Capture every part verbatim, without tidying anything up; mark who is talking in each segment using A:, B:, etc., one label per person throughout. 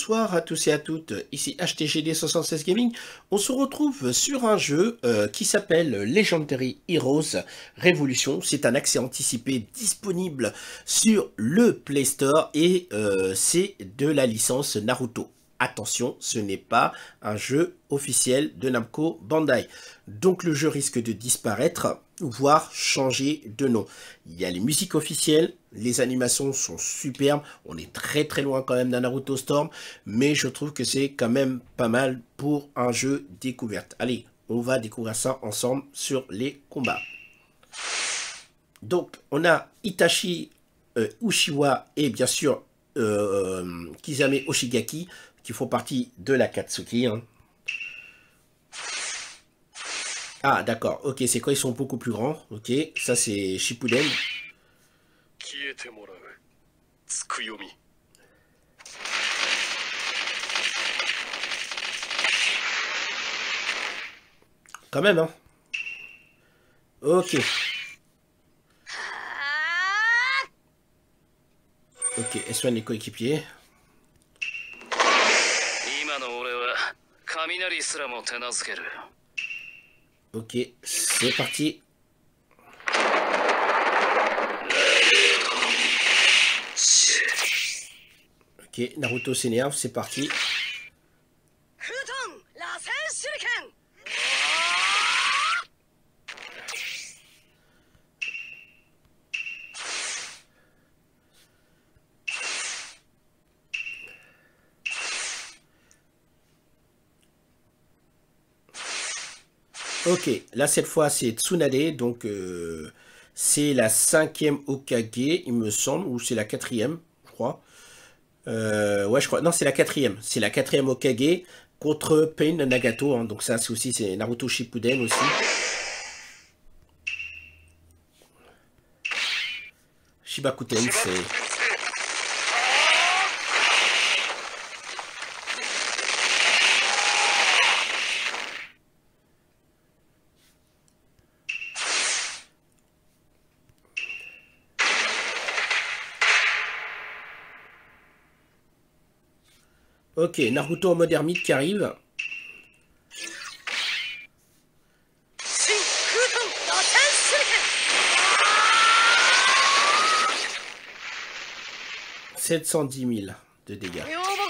A: bonsoir à tous et à toutes, ici H T G D soixante-seize Gaming. On se retrouve sur un jeu euh, qui s'appelle Legendary Heroes Revolution. C'est un accès anticipé disponible sur le Play Store et euh, c'est de la licence Naruto. Attention, ce n'est pas un jeu officiel de Namco Bandai. Donc le jeu risque de disparaître, voire changer de nom. Il y a les musiques officielles, les animations sont superbes. On est très très loin quand même d'un Naruto Storm, mais je trouve que c'est quand même pas mal pour un jeu découverte. Allez, on va découvrir ça ensemble sur les combats. Donc on a Itachi euh, Uchiwa et bien sûr euh, euh, Kisame Oshigaki, qui font partie de la Katsuki. Hein. Ah, d'accord. Ok, c'est quand ils sont beaucoup plus grands. Ok, ça c'est Shippuden. Quand même, hein. Ok. Ok, elle soigne les coéquipiers. Ok, c'est parti. Ok, Naruto s'énerve, c'est parti. Ok, là cette fois c'est Tsunade, donc euh, c'est la cinquième Hokage, il me semble, ou c'est la quatrième, je crois. Euh, ouais, je crois, non c'est la quatrième, c'est la quatrième Hokage contre Pain Nagato, hein, donc ça c'est aussi, c'est Naruto Shippuden aussi. Shibakuten, c'est... Ok, Naruto en mode ermite qui arrive. sept cent dix mille de dégâts.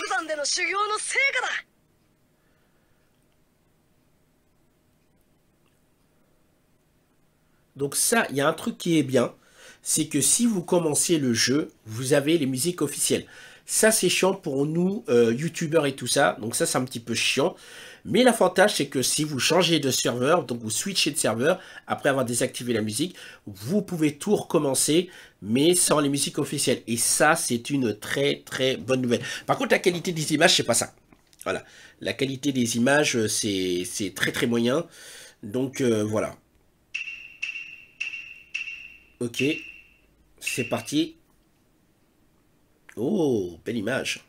A: Donc ça, il y a un truc qui est bien, c'est que si vous commencez le jeu, vous avez les musiques officielles. Ça, c'est chiant pour nous, euh, youtubeurs et tout ça. Donc ça, c'est un petit peu chiant. Mais l'avantage, c'est que si vous changez de serveur, donc vous switchez de serveur, après avoir désactivé la musique, vous pouvez tout recommencer, mais sans les musiques officielles. Et ça, c'est une très, très bonne nouvelle. Par contre, la qualité des images, c'est pas ça. Voilà. La qualité des images, c'est très, très moyen. Donc, euh, voilà. Ok. C'est parti. Oh, belle image.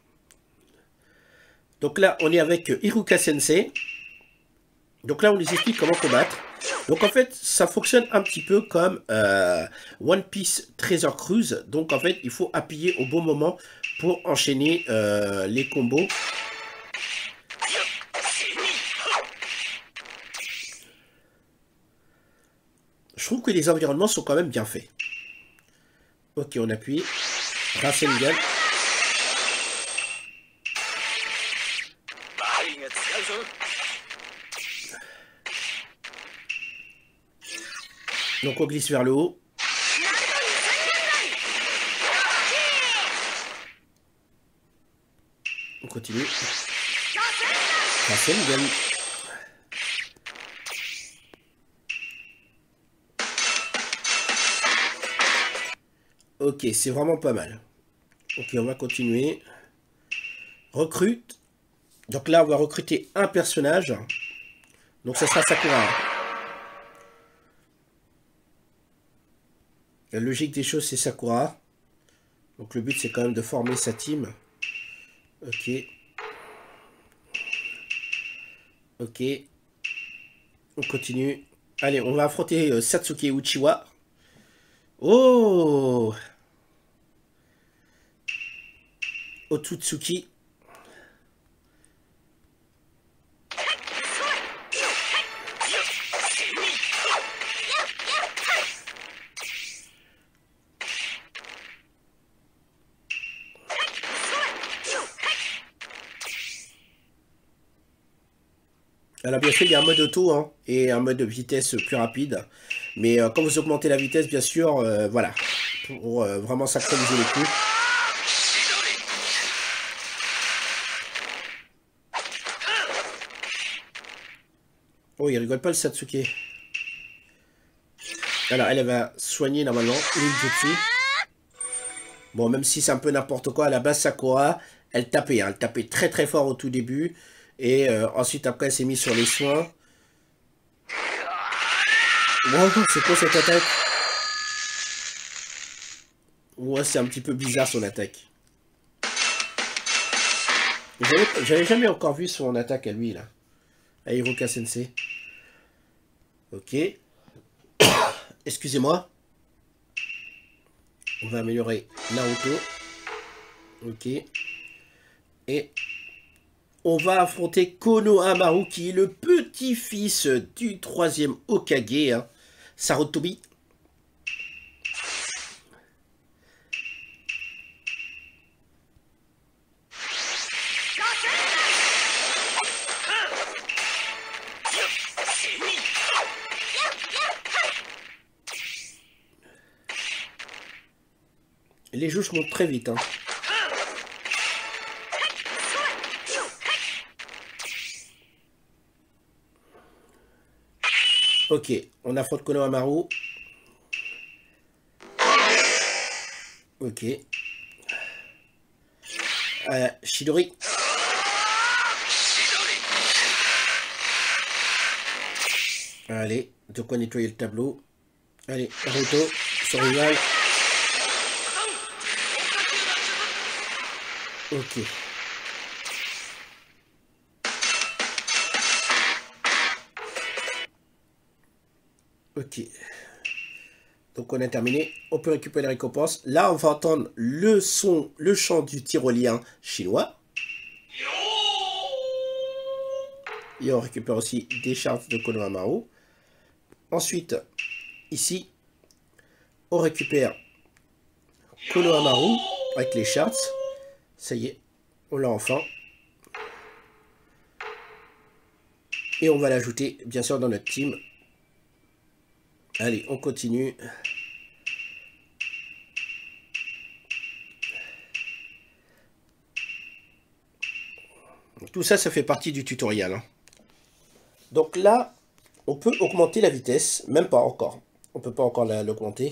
A: Donc là, on est avec Iruka Sensei. Donc là, on les explique comment combattre. Donc en fait, ça fonctionne un petit peu comme euh, One Piece Treasure Cruise. Donc en fait, il faut appuyer au bon moment pour enchaîner euh, les combos. Je trouve que les environnements sont quand même bien faits. Ok, on appuie. Rasengan. Donc on glisse vers le haut. On continue. Rasengan. Ok, c'est vraiment pas mal. Ok, on va continuer. Recrute. Donc là, on va recruter un personnage. Donc ça sera Sakura. La logique des choses, c'est Sakura. Donc le but, c'est quand même de former sa team. Ok. Ok. On continue. Allez, on va affronter euh, Satsuki Uchiwa. Oh, Otsutsuki. Alors bien sûr, il y a un mode auto hein, et un mode de vitesse plus rapide. Mais euh, quand vous augmentez la vitesse, bien sûr, euh, voilà, pour euh, vraiment synchroniser les coups. Oh, il rigole pas le Satsuki. Alors, elle, elle va soigner normalement les jutsu. Bon, même si c'est un peu n'importe quoi, à la base, Sakura, elle tapait. Hein, elle tapait très très fort au tout début. Et euh, ensuite, après, elle s'est mise sur les soins. Wow, c'est quoi cette attaque? Ouais, c'est un petit peu bizarre son attaque. J'avais jamais encore vu son attaque à lui, là. À Hiroka Sensei. Ok. Excusez-moi. On va améliorer Naruto. Ok. Et on va affronter Konohamaru, qui est le petit-fils du troisième Hokage, hein, Sarutobi. Les joues montent très vite. Hein. Ok, on affronte Konohamaru. Ok. Euh, Chidori. Allez, de quoi nettoyer le tableau. Allez, Naruto, son rival. Ok. Ok. Donc on a terminé. On peut récupérer les récompenses. Là, on va entendre le son, le chant du tyrolien chinois. Et on récupère aussi des charts de Konohamaru. Ensuite, ici, on récupère Konohamaru avec les charts. Ça y est, on l'a enfin. Et on va l'ajouter, bien sûr, dans notre team. Allez, on continue. Tout ça, ça fait partie du tutoriel. Hein. Donc là, on peut augmenter la vitesse. Même pas encore. On peut pas encore l'augmenter.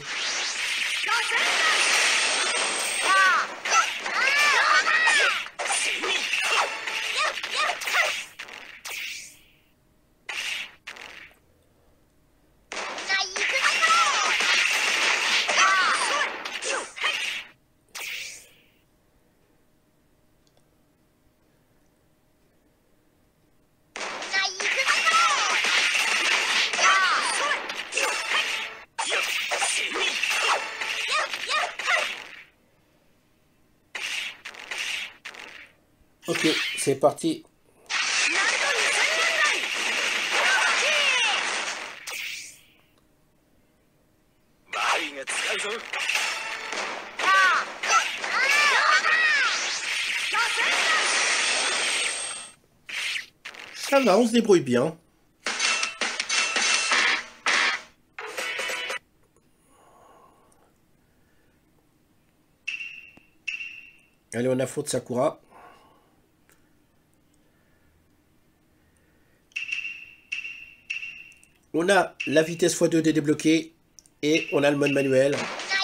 A: Ok, c'est parti. Ça va, on se débrouille bien. Allez, on affronte Sakura. On a la vitesse fois deux débloquée et on a le mode manuel.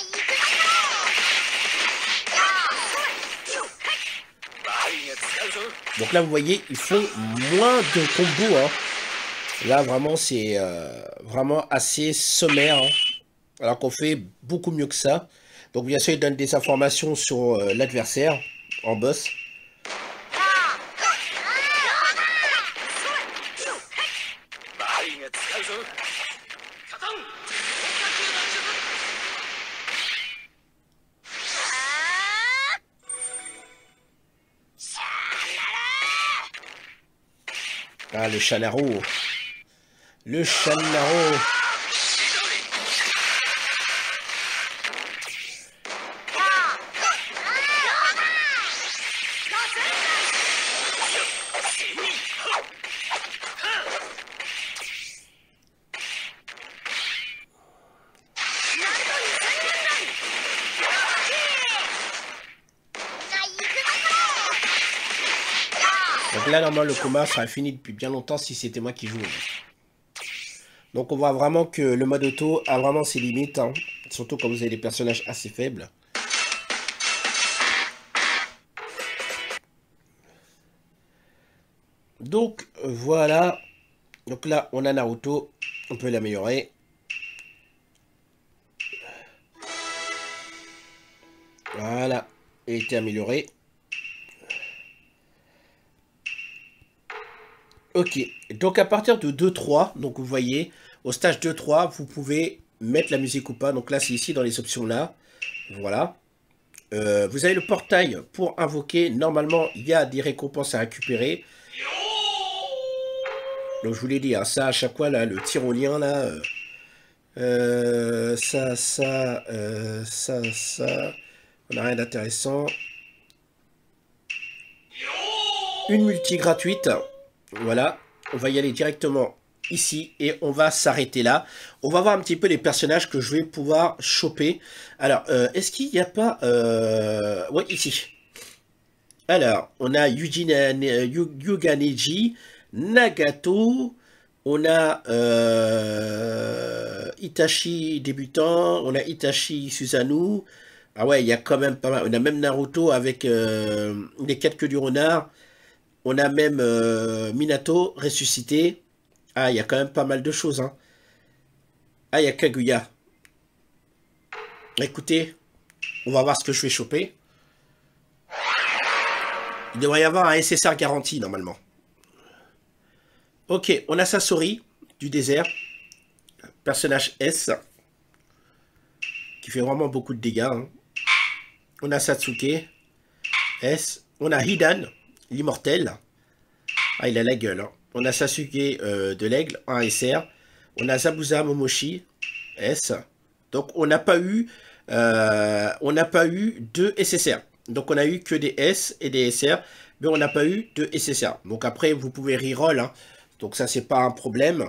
A: Donc là, vous voyez, ils font moins de combos. Hein. Là, vraiment, c'est euh, vraiment assez sommaire. Hein. Alors qu'on fait beaucoup mieux que ça. Donc bien sûr, ils donnent des informations sur euh, l'adversaire en boss. Ah, le Shanaro. Le Shanaro. là, normalement, le combat serait fini depuis bien longtemps si c'était moi qui jouais. Donc on voit vraiment que le mode auto a vraiment ses limites, hein. Surtout quand vous avez des personnages assez faibles. Donc voilà. Donc là, on a Naruto. On peut l'améliorer. Voilà. Il a été amélioré. Ok. Donc à partir de deux trois, donc vous voyez, au stage deux trois, vous pouvez mettre la musique ou pas. Donc là, c'est ici dans les options là. Voilà. Euh, vous avez le portail pour invoquer. Normalement, il y a des récompenses à récupérer. Donc je vous l'ai dit, hein, ça à chaque fois, là, le tyrolien, là, euh, euh, ça, ça, euh, ça, ça, on n'a rien d'intéressant. Une multi gratuite, voilà, on va y aller directement ici, et on va s'arrêter là. On va voir un petit peu les personnages que je vais pouvoir choper. Alors, euh, est-ce qu'il n'y a pas... Euh... Ouais, ici. Alors, on a Yuji, Yuga Neji, Nagato, on a euh, Itachi débutant, on a Itachi Susanoo. Ah ouais, il y a quand même pas mal. On a même Naruto avec euh, les quatre queues du renard. On a même euh, Minato ressuscité. Ah, il y a quand même pas mal de choses, hein. Ah, il y a Kaguya. Écoutez, on va voir ce que je vais choper. Il devrait y avoir un S S R garanti, normalement. Ok, on a Sasori, du désert. Personnage S. Qui fait vraiment beaucoup de dégâts, hein. On a Satsuke. S. On a Hidan, l'immortel. Ah, il a la gueule, hein. On a Sasuke euh, de l'aigle, un S R. On a Zabuza Momoshi, S. Donc, on n'a pas eu... Euh, on n'a pas eu de S S R. Donc, on a eu que des S et des S R. Mais on n'a pas eu de S S R. Donc, après, vous pouvez reroll, hein. Donc, ça, c'est pas un problème.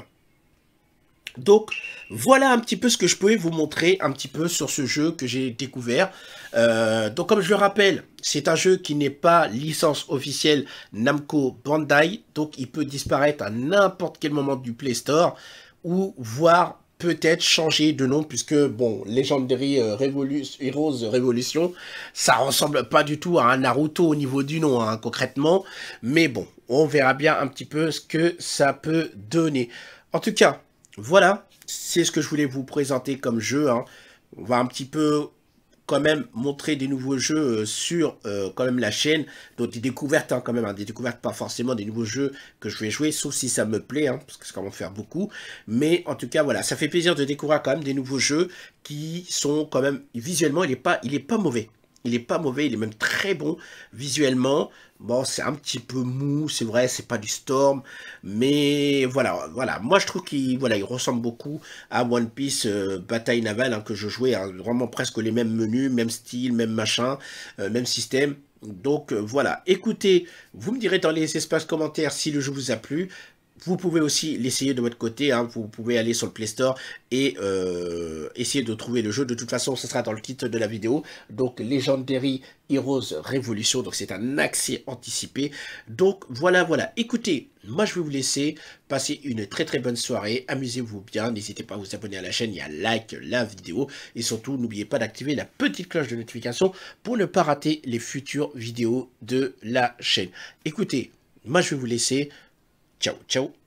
A: Donc, voilà un petit peu ce que je pouvais vous montrer un petit peu sur ce jeu que j'ai découvert. Euh, donc, comme je le rappelle, c'est un jeu qui n'est pas licence officielle Namco Bandai. Donc, il peut disparaître à n'importe quel moment du Play Store ou voire peut-être changer de nom puisque, bon, Legendary euh, Revolu Heroes Revolution, ça ressemble pas du tout à un Naruto au niveau du nom, hein, concrètement. Mais bon, on verra bien un petit peu ce que ça peut donner. En tout cas, voilà, c'est ce que je voulais vous présenter comme jeu, hein. On va un petit peu quand même montrer des nouveaux jeux sur euh, quand même la chaîne. Donc des découvertes, hein, quand même, hein, des découvertes, pas forcément des nouveaux jeux que je vais jouer, sauf si ça me plaît, hein, parce que c'est quand même faire beaucoup. Mais en tout cas, voilà, ça fait plaisir de découvrir quand même des nouveaux jeux qui sont quand même, visuellement, il est pas, il est pas mauvais. Il est pas mauvais, il est même très bon visuellement. Bon, c'est un petit peu mou, c'est vrai, c'est pas du Storm, mais voilà, voilà. Moi, je trouve qu'il voilà, il ressemble beaucoup à One Piece euh, Bataille Navale, hein, que je jouais, hein, vraiment presque les mêmes menus, même style, même machin, euh, même système. Donc euh, voilà, écoutez, vous me direz dans les espaces commentaires si le jeu vous a plu. Vous pouvez aussi l'essayer de votre côté, hein. Vous pouvez aller sur le Play Store et euh, essayer de trouver le jeu. De toute façon, ce sera dans le titre de la vidéo. Donc, Legendary Heroes Revolution, donc c'est un accès anticipé. Donc, voilà, voilà. Écoutez, moi, je vais vous laisser passer une très très bonne soirée. Amusez-vous bien. N'hésitez pas à vous abonner à la chaîne et à like la vidéo. Et surtout, n'oubliez pas d'activer la petite cloche de notification pour ne pas rater les futures vidéos de la chaîne. Écoutez, moi, je vais vous laisser. Ciao, ciao.